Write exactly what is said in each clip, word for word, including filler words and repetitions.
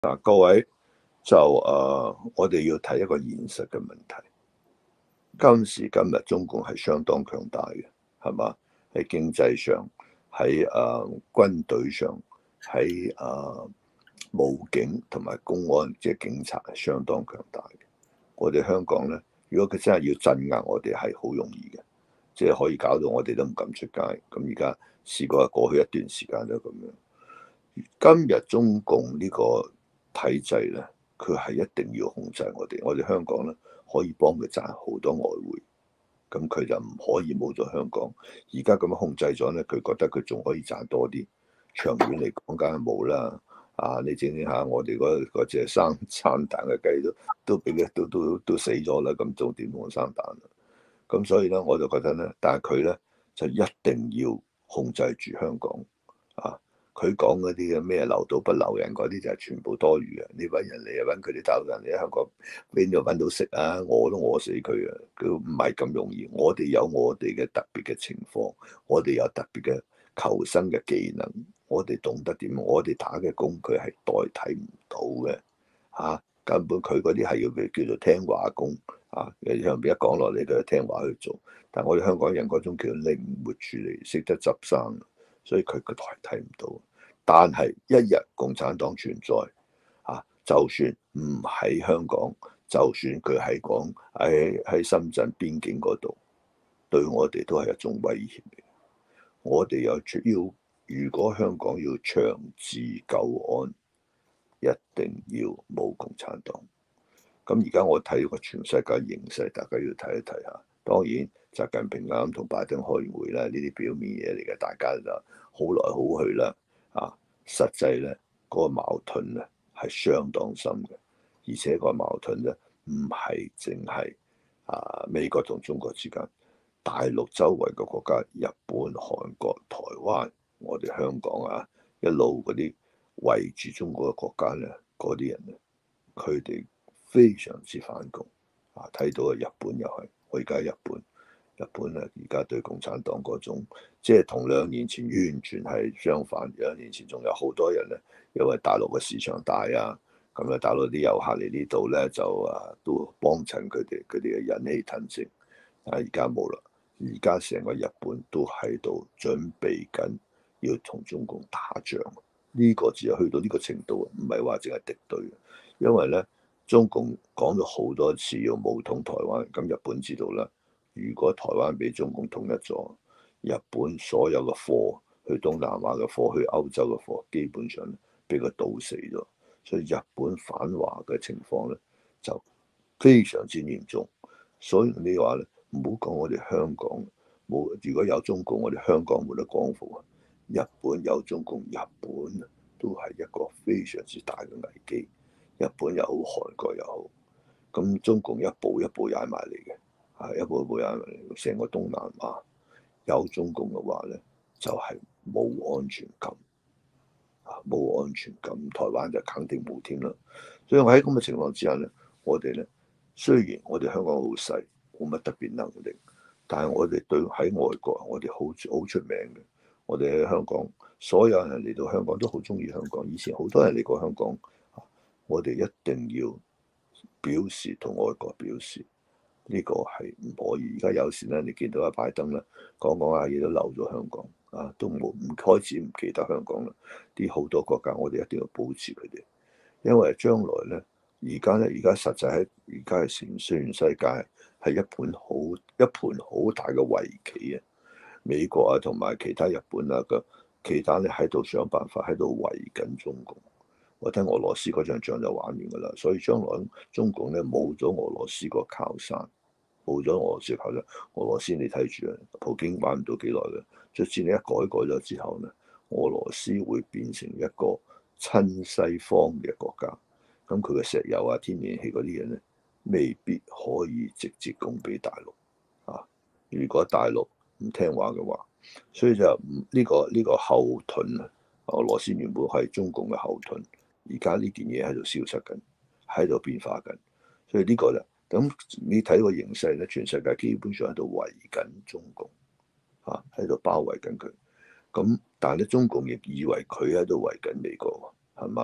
嗱，各位就誒、呃，我哋要睇一個現實嘅問題。今時今日，中共係相當強大嘅，係嘛？喺經濟上，喺誒、呃、軍隊上，喺誒、呃、武警同埋公安，即係警察係相當強大嘅。我哋香港咧，如果佢真係要鎮壓我哋，係好容易嘅，即係可以搞到我哋都唔敢出街。咁而家試過過去一段時間都咁樣。今日中共呢個體制咧，佢係一定要控制我哋。我哋香港咧可以幫佢賺好多外匯，咁佢就唔可以冇咗香港。而家咁樣控制咗咧，佢覺得佢仲可以賺多啲。長遠嚟講，梗係冇啦。啊，你整整下我哋嗰嗰隻生生蛋嘅雞都都俾佢都都都死咗啦，咁仲點同生蛋啊？咁所以咧，我就覺得咧，但係佢咧就一定要控制住香港啊。佢講嗰啲嘅咩留島不留人嗰啲就係全部多餘嘅。你揾人嚟啊，揾佢啲大陸人嚟香港邊度揾到食啊？餓都餓死佢啊！佢唔係咁容易。我哋有我哋嘅特別嘅情況，我哋有特別嘅求生嘅技能，我哋懂得點，我哋打嘅工佢係代替唔到嘅嚇。根本佢嗰啲係要佢叫做聽話工啊，上邊一講落嚟佢就聽話去做。但係我哋香港人嗰種叫靈活處理，識得執生。所以佢佢代替唔到，但係一日共產黨存在啊，就算唔喺香港，就算佢喺講喺喺深圳邊境嗰度，對我哋都係一種威脅嚟。我哋有要，如果香港要長治久安，一定要冇共產黨。咁而家我睇個全世界形勢，大家要睇一睇下。當然，習近平啱同拜登開完會啦，呢啲表面嘢嚟嘅，大家就好來好去啦。啊，實際咧嗰個矛盾咧係相當深嘅，而且個矛盾咧唔係淨係啊美國同中國之間，大陸周圍嘅國家，日本、韓國、台灣，我哋香港啊，一路嗰啲圍住中國嘅國家咧，嗰啲人咧，佢哋非常之反共啊！睇到啊，日本又係，我而家日本，日本啊，而家對共產黨嗰種，即係同兩年前完全係相反。兩年前仲有好多人咧，因為大陸嘅市場大啊，咁啊，大陸啲遊客嚟呢度咧就啊都幫襯佢哋，佢哋嘅忍氣吞聲。但係而家冇啦，而家成個日本都喺度準備緊要同中共打仗。呢個只係去到呢個程度，唔係話淨係敵對。因為咧，中共講咗好多次要武統台灣，咁日本知道啦。如果台灣俾中共統一咗，日本所有嘅貨去東南亞嘅貨，去歐洲嘅貨，基本上俾佢倒死咗。所以日本反華嘅情況咧就非常之嚴重。所以你話咧，唔好講我哋香港冇，如果有中共，我哋香港冇得光復啊。日本有中共，日本都係一個非常之大嘅危機。日本又好，韓國又好，咁中共一步一步踩埋嚟嘅，係一步一步踩埋嚟。成個東南亞有中共嘅話咧，就係、是、冇安全感，啊冇安全感，台灣就肯定冇添啦。所以我喺咁嘅情況之下咧，我哋咧雖然我哋香港好細，冇乜特別能力，但係我哋對喺外國，我哋好好出名嘅。我哋喺香港，所有人嚟到香港都好中意香港。以前好多人嚟過香港。我哋一定要表示同外國表示，呢、這個係唔可以。而家有時咧，你見到阿拜登咧講講下嘢都漏咗香港啊，都冇唔開始唔記得香港啦。啲好多國家，我哋一定要保持佢哋，因為將來咧，而家咧，而家實際喺而家係全全世界係一盤好一盤好大嘅圍棋啊！美國啊，同埋其他日本啊嘅其他咧喺度想辦法喺度圍緊中共。我睇俄羅斯嗰場仗就玩完㗎啦，所以將來中共咧冇咗俄羅斯個靠山，冇咗俄羅斯靠山，俄羅斯你睇住啊，普京玩唔到幾耐嘅，卒之你一改改咗之後咧，俄羅斯會變成一個親西方嘅國家，咁佢嘅石油啊、天然氣嗰啲嘢咧，未必可以直接供俾大陸啊。如果大陸唔聽話嘅話，所以就唔、這、呢個呢、這個後盾啊，俄羅斯原本係中共嘅後盾。而家呢件嘢喺度消失緊，喺度變化緊，所以個呢個咧，咁你睇個形勢咧，全世界基本上喺度圍緊中共，嚇喺度包圍緊佢。咁但係咧，中共亦以為佢喺度圍緊美國喎，係嘛？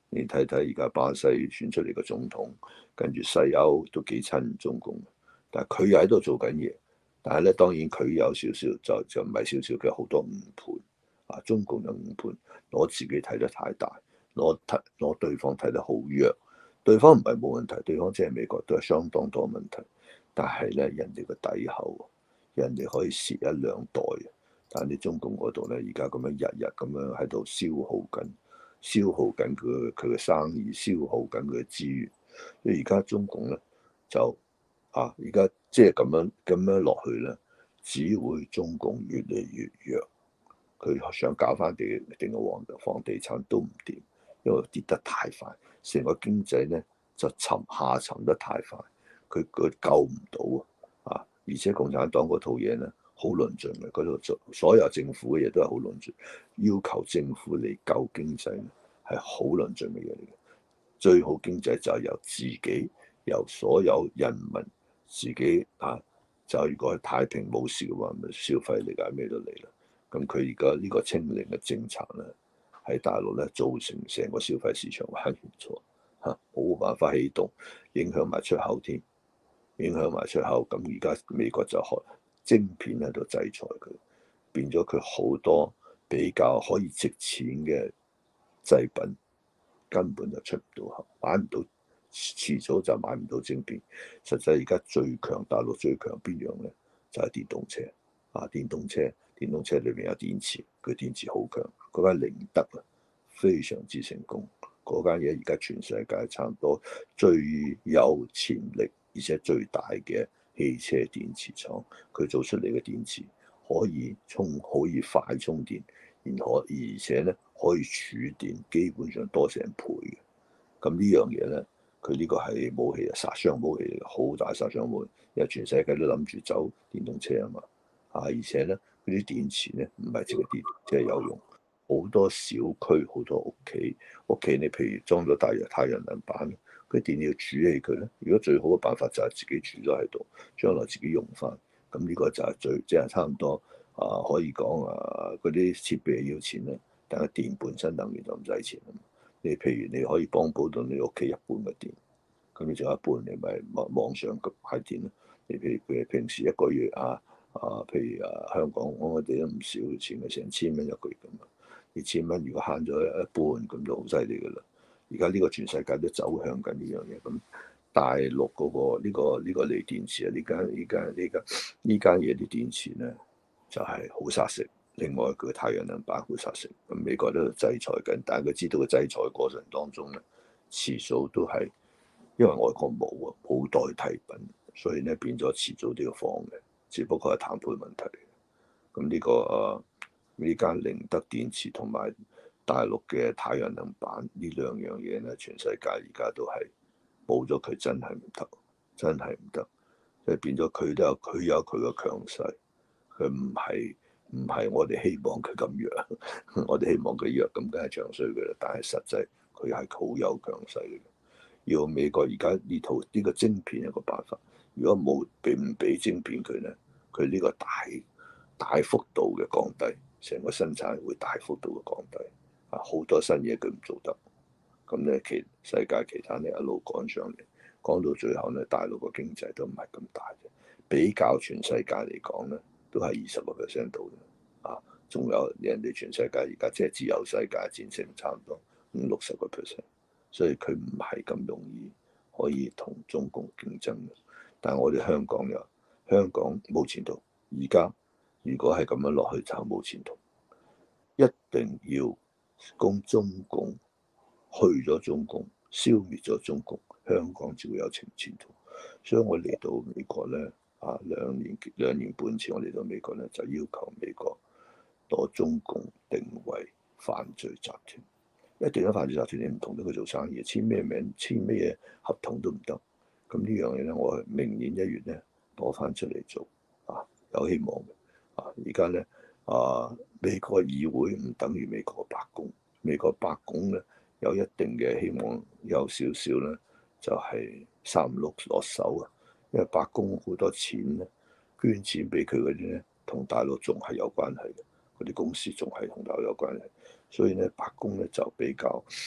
你睇睇而家巴西選出嚟嘅總統，跟住西歐都幾親中共，但係佢又喺度做緊嘢。但係咧，當然佢有少少就就唔係少少嘅好多誤判啊！中共嘅誤判，攞自己睇得太大，攞睇攞對方睇得好弱。對方唔係冇問題，對方即係美國都係相當多問題。但係咧，人哋個底厚，人哋可以蝕一兩代。但係你中共嗰度咧，而家咁樣日日咁樣喺度消耗緊，消耗緊佢佢嘅生意，消耗緊佢嘅資源。所以而家中共咧就啊，而家即係咁樣咁樣落去咧，只會中共越嚟越弱。佢想搞翻地定個黃房地產都唔掂，因為跌得太快，成個經濟咧就沉下沉得太快，佢佢救唔到啊！而且共產黨嗰套嘢咧好論盡嘅，嗰度做所有政府嘅嘢都係好論盡，要求政府嚟救經濟咧係好論盡嘅嘢嚟嘅。最好經濟就係由自己，由所有人民自己啊！就如果太平冇事嘅話，咪消費力啊咩都嚟啦。咁佢而家呢個清零嘅政策咧，喺大陸咧造成成個消費市場玩唔錯嚇，冇辦法起動，影響埋出口添，影響埋出口。咁而家美國就學晶片喺度制裁佢，變咗佢好多比較可以值錢嘅製品根本就出唔到口，買唔到，遲早就買唔到晶片。實際而家最強大陸最強邊樣咧？就係、是、電動車啊！電動車。電動車裏面有電池，佢電池好強。嗰間寧德啊，非常之成功。嗰間嘢而家全世界差唔多最有潛力，而且最大嘅汽車電池廠。佢做出嚟嘅電池可以充，可以快充電，然後而且咧可以儲電，基本上多成倍嘅。咁呢樣嘢咧，佢呢個係武器啊，殺傷武器嚟嘅，好大殺傷武器。因為全世界都諗住走電動車啊嘛，啊而且咧。嗰啲電池咧唔係淨係電，即係有用。好多小區、好多屋企，屋企你譬如裝咗大日太陽能板，佢電要儲起佢咧。如果最好嘅辦法就係自己儲咗喺度，將來自己用翻。咁呢個就係最即係差唔多啊，可以講啊，嗰啲設備要錢咧，但係電本身能源就唔使錢。你譬如你可以幫補到你屋企一半嘅電，咁你仲有一半你咪網網上嘅買電咯。你譬如譬如平時一個月啊。啊，譬如啊，香港我哋都唔少錢嘅，成千蚊一個月咁啊！二千蚊如果慳咗一半，咁就好犀利噶啦。而家呢個全世界都走向緊呢樣嘢，咁大陸嗰個呢個呢個鋰電池啊，呢間呢間呢間呢間嘢啲電池咧就係好殺食。另外佢太陽能板好殺食，咁美國都制裁緊，但係佢知道個制裁過程當中咧，遲早都係因為外國冇啊，冇代替品，所以咧變咗遲早都要放嘅。只不過係談判問題。咁呢、這個誒呢間寧德電池同埋大陸嘅太陽能板呢兩樣嘢咧，全世界而家都係冇咗佢真係唔得，真係唔得。即係變咗佢都有佢有佢嘅強勢，佢唔係唔係我哋希望佢咁弱，我哋希望佢弱咁梗係長衰嘅啦。但係實際佢係好有強勢嘅。要美國而家呢套呢個晶片一個辦法。如果冇俾唔俾晶片佢咧，佢呢個大大幅度嘅降低，成個生產會大幅度嘅降低。啊，好多新嘢佢唔做得，咁咧其世界其他咧一路趕上嚟，講到最後咧，大陸個經濟都唔係咁大嘅，比較全世界嚟講咧，都係二十個 percent 度嘅。啊，仲有人哋全世界而家即係自由世界戰勝差唔多五六十個 percent，所以佢唔係咁容易可以同中共競爭嘅。但係我哋香港又香港冇前途，而家如果係咁樣落去就冇前途，一定要攻中共，去咗中共，消滅咗中共，香港就會有前前途。所以我嚟到美國咧，啊兩年兩年半前我嚟到美國咧，就要求美國攞中共定為犯罪集團，一定咗犯罪集團你唔同得佢做生意，簽咩名簽咩合同都唔得。咁呢樣嘢咧，我明年一月咧攞翻出嚟做，啊有希望嘅。啊而家咧啊美國議會唔等於美國白宮，美國白宮咧有一定嘅希望，有少少咧就係三唔六落手啊，因為白宮好多錢咧捐錢俾佢嗰啲咧，同大陸仲係有關係嘅，嗰啲公司仲係同大陸有關係，所以咧白宮咧就比較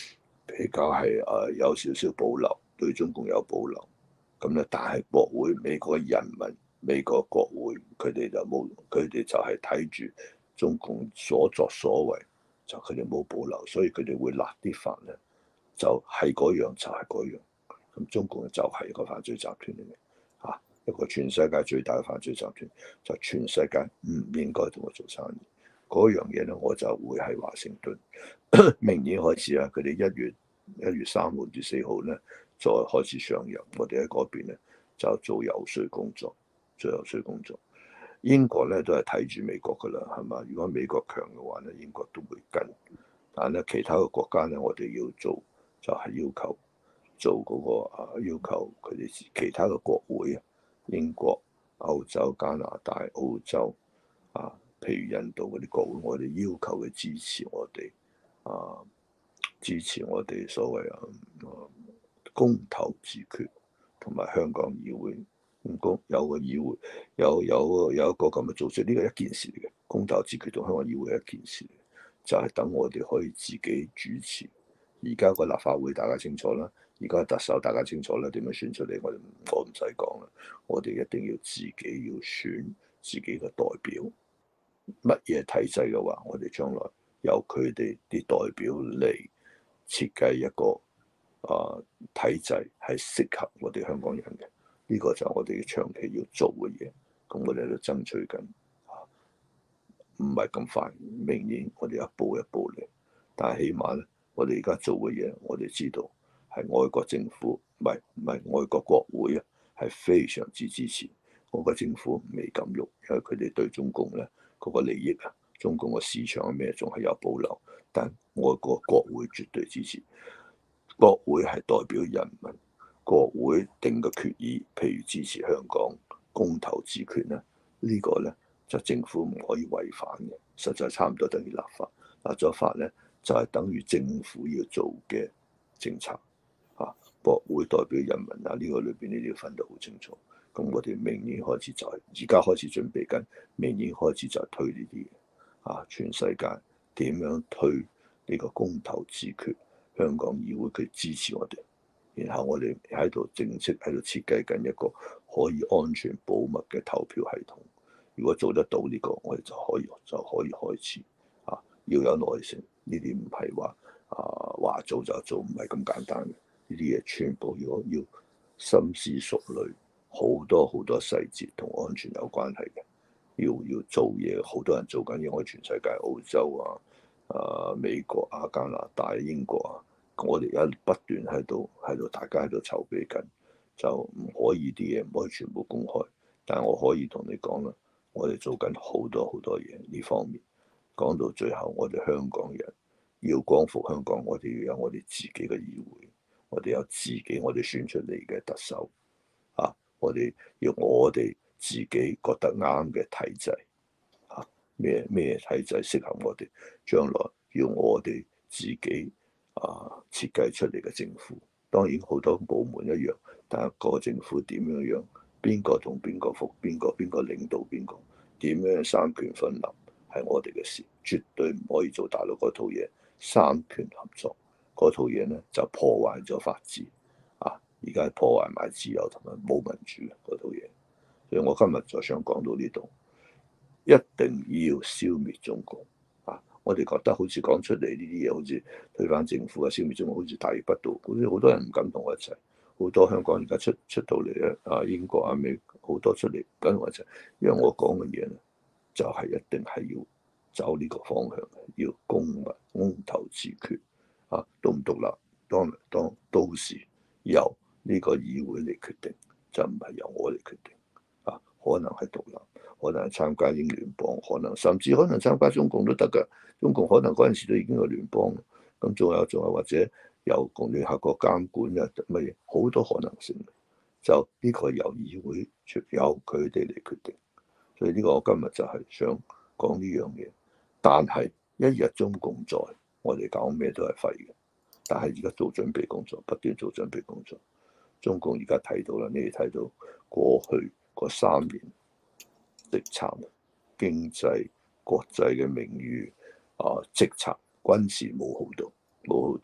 比較係誒有少少保留，對中共有保留。咁咧，但係國會美國嘅人民、美國國會佢哋就冇，佢哋就係睇住中共所作所為，就佢哋冇保留，所以佢哋會立啲法咧，就係嗰樣就係嗰樣。咁中共就係一個犯罪集團嚟嘅，嚇一個全世界最大嘅犯罪集團，就全世界唔應該同佢做生意。嗰樣嘢咧，我就會喺華盛頓明年開始啊，佢哋一月一月三號至四號咧，再開始上任。我哋喺嗰邊咧就做游説工作，做游説工作。英國咧都係睇住美國噶啦，係嘛？如果美國強嘅話咧，英國都會跟。但係咧，其他嘅國家咧，我哋要做就係要求。做嗰個啊，要求佢哋其他嘅國會啊，英國、歐洲、加拿大、澳洲啊，譬如印度嗰啲國會，我哋要求佢支持我哋啊，支持我哋所謂啊公投自決，同埋香港議會咁公有個議會有有有一個咁嘅組織，呢個一件事嚟嘅。公投自決同香港議會係一件事嚟，就係等我哋可以自己主持。而家個立法會大家清楚啦。而家特首大家清楚啦，點樣選出嚟？我哋我唔使講啦，我哋一定要自己要選自己嘅代表。乜嘢體制嘅話，我哋將來由佢哋啲代表嚟設計一個啊、呃、體制，係適合我哋香港人嘅。呢、這個就係我哋長期要做嘅嘢。咁我哋喺度爭取緊，唔係咁快。明年我哋一步一步嚟，但係起碼咧，我哋而家做嘅嘢，我哋知道。係外國政府，唔係唔係外國國會啊，係非常之支持。外國政府未敢喐，因為佢哋對中共咧嗰個利益啊，中共個市場係咩，仲係有保留。但外國國會絕對支持。國會係代表人民，國會定個決議，譬如支持香港公投自決咧，呢個咧就政府唔可以違反嘅，實在差唔多等於立法。立咗法咧就係等於政府要做嘅政策。啊！國會代表人民啊，呢個裏邊你哋要分得好清楚。咁我哋明年開始就係而家開始準備緊，明年開始就係推呢啲嘢。啊！全世界點樣推呢個公投自決？香港議會佢支持我哋，然後我哋喺度正式喺度設計緊一個可以安全保密嘅投票系統。如果做得到呢個，我哋就可以就可以開始。啊！要有耐性，呢啲唔係話啊話做就做，唔係咁簡單嘅。呢啲嘢全部要要深思熟慮，好多好多細節同安全有關係嘅。要要做嘢，好多人做緊嘢，我全世界澳洲啊、啊美國啊、加拿大、英國啊，我哋而家不斷喺度喺度，大家喺度籌備緊，就唔可以啲嘢唔可以全部公開。但係我可以同你講啦，我哋做緊好多好多嘢呢方面。講到最後，我哋香港人要光復香港，我哋要有我哋自己嘅議會。我哋有自己，我哋選出嚟嘅特首啊！我哋要我哋自己覺得啱嘅體制啊，咩咩體制適合我哋？將來要我哋自己啊設計出嚟嘅政府。當然好多部門一樣，但係個政府點樣樣？邊個同邊個服？邊個邊個領導邊個？點樣三權分立係我哋嘅事，絕對唔可以做大陸嗰套嘢，三權合作。嗰套嘢咧就破壞咗法治啊！而家係破壞埋自由同埋冇民主嘅嗰套嘢，所以我今日就想講到呢度，一定要消滅中共啊！我哋覺得好似講出嚟呢啲嘢，好似推翻政府啊、消滅中共，好似大逆不道，好似好多人唔敢同我一齊。好多香港而家出出到嚟咧，啊英國啊美好多出嚟跟我一齊，因為我講嘅嘢咧就係、是、一定係要走呢個方向嘅，要公民公投自決。啊，獨唔獨立，當當到時由呢個議會嚟決定，就唔係由我嚟決定。啊，可能係獨立，可能係參加英聯邦，可能甚至可能參加中共都得㗎。中共可能嗰陣時都已經有聯邦，咁仲有仲有或者由共聯合國監管啊乜嘢，好多可能性。就呢個由議會由佢哋嚟決定。所以呢個我今日就係想講呢樣嘢。但係一日中共在，我哋講咩都係廢嘅，但係而家做準備工作，不斷做準備工作。中共而家睇到啦，你哋睇到過去嗰三年敵殘經濟、國際嘅名譽啊，直插軍事冇好到，冇好到。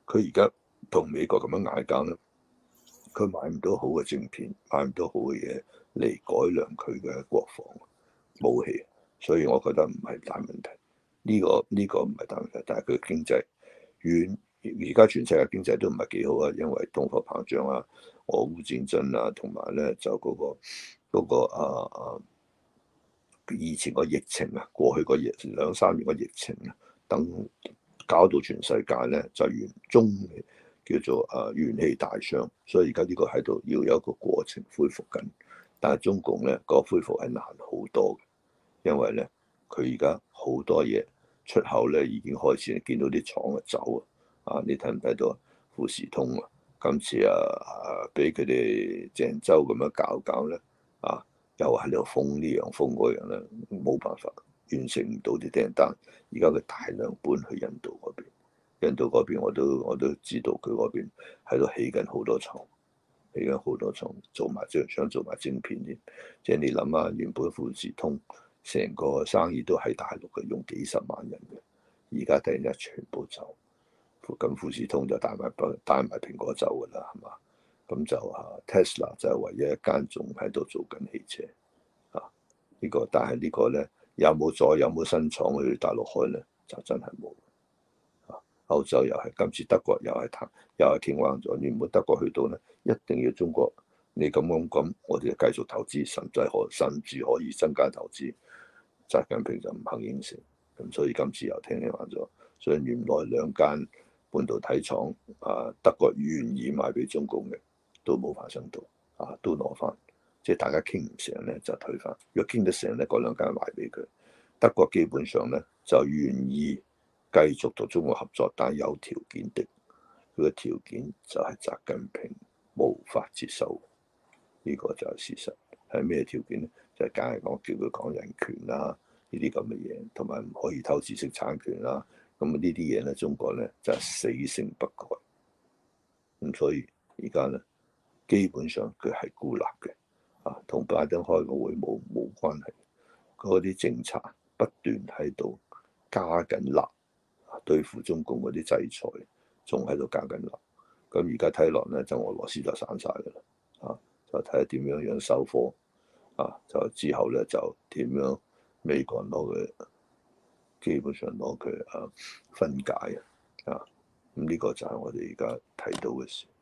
佢而家同美國咁樣嗌交咧，佢買唔到好嘅晶片，買唔到好嘅嘢嚟改良佢嘅國防武器，所以我覺得唔係大問題。呢、這個呢、這個唔係大問題，但係佢經濟遠而家全世界經濟都唔係幾好啊，因為通貨膨脹啊、俄烏戰爭啊，同埋咧就嗰、那個嗰、那個啊啊以前個疫情啊，過去個疫兩三年個疫情啊，等搞到全世界咧就元中叫做啊元氣大傷，所以而家呢個喺度要有一個過程恢復緊，但係中共咧、個恢復係難好多嘅，因為咧佢而家好多嘢出口咧已經開始見到啲廠啊走啊，啊你睇唔睇到啊？富士通啊，今次啊啊俾佢哋鄭州咁樣搞搞咧啊！又喺度封呢樣封嗰樣咧，冇辦法完成唔到啲訂單。而家佢大量搬去印度嗰邊，印度嗰邊我都我都知道佢嗰邊喺度起緊好多廠，起緊好多廠做埋即係想做埋晶片添。即係你諗下，原本富士通成個生意都喺大陸嘅，用幾十萬人嘅，而家突然間全部走，咁富士通就帶埋帶埋蘋果走㗎啦，係嘛？咁就啊 Tesla 就係唯一一間仲喺度做緊汽車啊！呢、這個但係呢個咧有冇再有冇新廠去大陸開咧？就真係冇啊！歐洲又係今次德國又係談又係傾彎咗，原本德國去到咧一定要中國你咁咁咁，我哋就繼續投資，甚至可甚至可以增加投資。習近平就唔肯應承，咁所以今次又聽彎咗。所以原來兩間半導體廠啊，德國願意賣俾中共嘅。都冇發生到，啊，都攞翻，即係大家傾唔成咧就退翻。若傾得成咧，嗰兩間賣俾佢。德國基本上咧就願意繼續同中國合作，但係有條件的。佢嘅條件就係習近平無法接受，呢、這個就係事實。係咩條件咧？就係梗係講叫佢講人權啦，呢啲咁嘅嘢，同埋唔可以偷知識產權啦。咁呢啲嘢咧，中國咧就係、是、死性不改。咁所以而家咧。基本上佢係孤立嘅，啊，同拜登開個會冇冇關係。嗰啲政策不斷喺度加緊辣，對付中共嗰啲制裁，仲喺度加緊辣。咁而家睇落咧，就俄羅斯就散晒㗎啦，啊，就睇下點樣樣收科，啊，就之後咧就點樣美國人攞佢，基本上攞佢啊分解啊，啊，咁呢個就係我哋而家睇到嘅事。